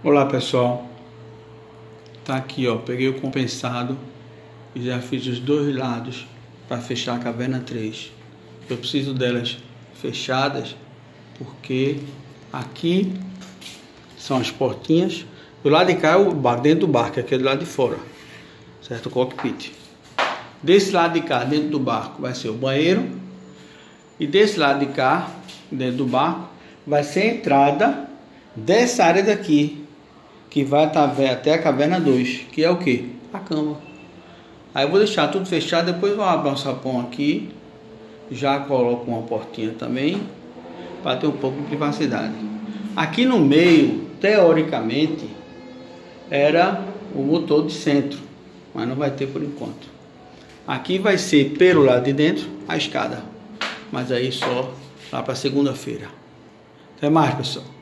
Olá pessoal, tá aqui ó, peguei o compensado e já fiz os dois lados para fechar a caverna 3. Eu preciso delas fechadas porque aqui são as portinhas, do lado de cá é o bar, dentro do barco, aqui é do lado de fora, certo? O cockpit. Desse lado de cá, dentro do barco, vai ser o banheiro, e desse lado de cá, dentro do barco, vai ser a entrada dessa área daqui, que vai até a caverna 2, que é o que? A cama. Aí eu vou deixar tudo fechado, depois eu abro um sapão aqui, já coloco uma portinha também, para ter um pouco de privacidade. Aqui no meio, teoricamente, era o motor de centro, mas não vai ter por enquanto. Aqui vai ser pelo lado de dentro a escada, mas aí só lá para segunda-feira. Até mais, pessoal.